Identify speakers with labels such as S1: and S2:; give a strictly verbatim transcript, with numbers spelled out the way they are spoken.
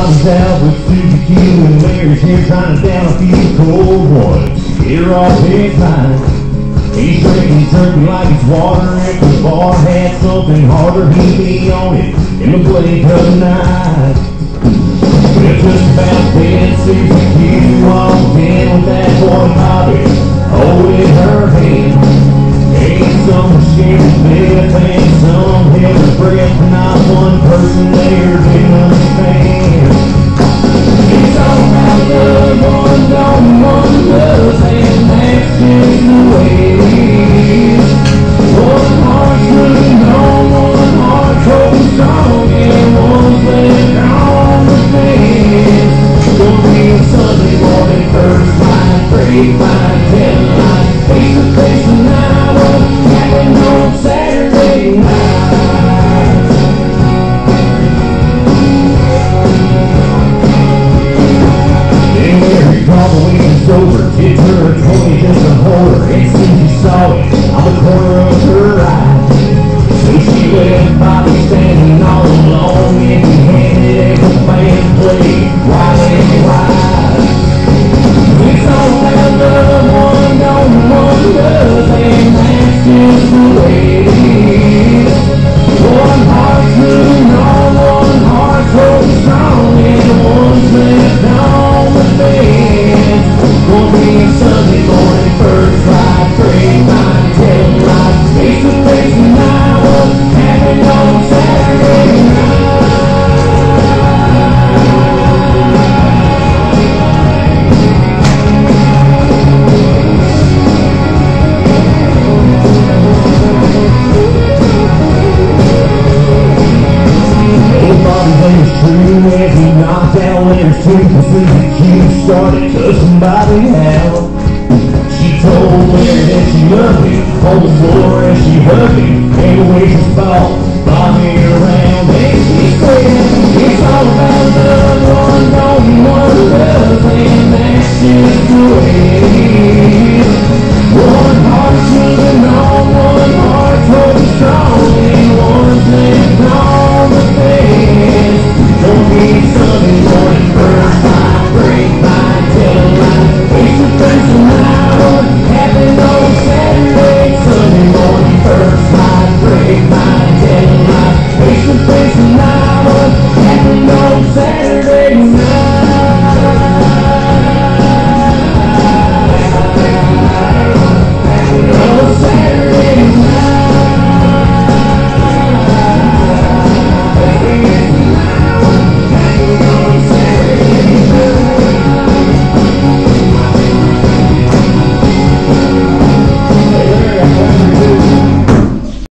S1: Bobby's out with Suzie Q and Mary's here trying to down a few cold ones. Get her off his mind. He's drinking turkey like it's water. If the bar had something harder, he'd be on it in the blink of an eye. We're just about dead. Suzie Q walked in with that boy Bobby holding her hand. Ain't some scary bit, ain't some heavy breath. Not one person there didn't understand. It's all about love, one don't one does, and that's just the way it is. One heart moving on, one heart holding strong, and one's left on the fence. Gonna be a Sunday morning, first line, grapevine, ten line, face to face tonight, what's happening on Saturday night? Probably sober, kids her a twenty just to hold her. As soon as she saw it, on the corner of her eye. So she left Bobby standing all alone, empty-handed as the band played Wild and Wide. It's all about love, one don't one does, and that's just the way it is. One heart's moving on, one heart's holding strong, and one's left on the bed. Won't be Sunday morning, first ride, grapevine, ten lights, face to face tonight, what's happening on Saturday night? Oh, Bobby's name is true, as he knocked out winners too, cause Suzie Q started cussing Bobby out. She told Mary that she loved him on the floor as she hugged him, and the way she fought Bobby around, and she said, it's all about love, one don't one does, and that's just the way it is. One